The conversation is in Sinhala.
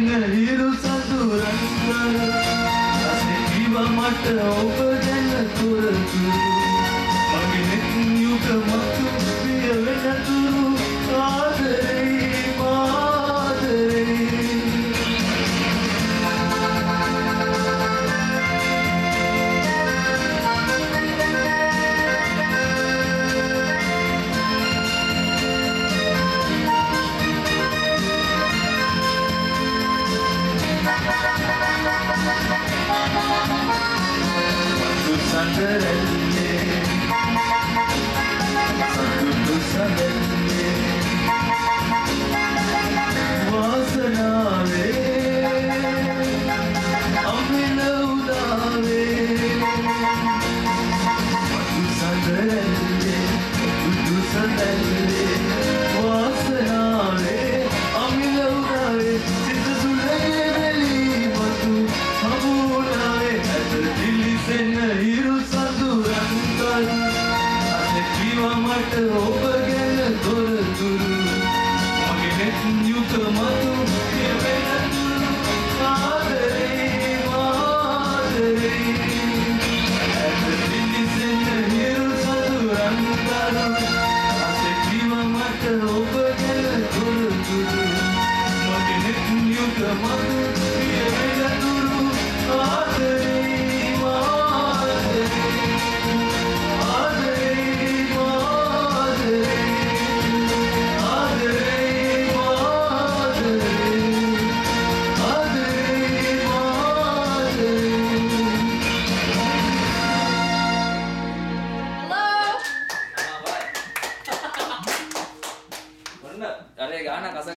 හිරු සඳුරන් අසේ කිව මට ඔබ ගැන තොරතුරු මගේ නෙත් යුග මතු පිය වෙනතුරු ආදරේ මාදරේ Sandarelle, sandu sandarelle, vasanave, amila udave. Sandarelle, sandarelle, vasanave, amila udave. Sita sulage veli matu, hamulave, atar dili sena hiru. මට ඔබ ගැන තොරතුරු මගේ නෙත් යුග මතු කියවෙනතුරු ආදරේ මාදරේ ඇත දිලිසෙන හිරු සතුරන් දරු අසේ කිව මට ඔබ ගැන තොරතුරු මගේ නෙත් යුග මතු කියවෙනතුරු ආදරේ अरे गाना